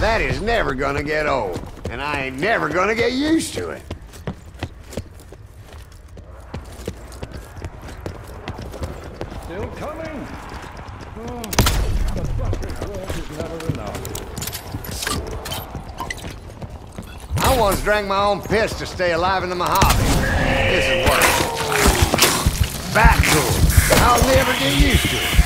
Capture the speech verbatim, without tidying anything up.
That is never gonna get old, and I ain't never gonna get used to it. Still coming? Oh, the fucker's work is never enough. I once drank my own piss to stay alive in the Mojave. This is worse. Back cool. I'll never get used to it.